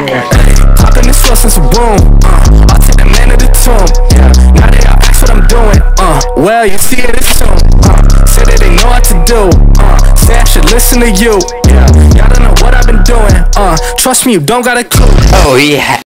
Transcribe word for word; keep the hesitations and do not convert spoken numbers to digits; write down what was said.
Popping this sauce in some boom. Uh, I'll take the man to the tomb. Yeah, now they all ask what I'm doing. Uh, well, you see it as soon. Uh, say that they know what to do. Uh, say I should listen to you. Yeah, y'all don't know what I've been doing. Uh, trust me, you don't got a clue. Oh yeah.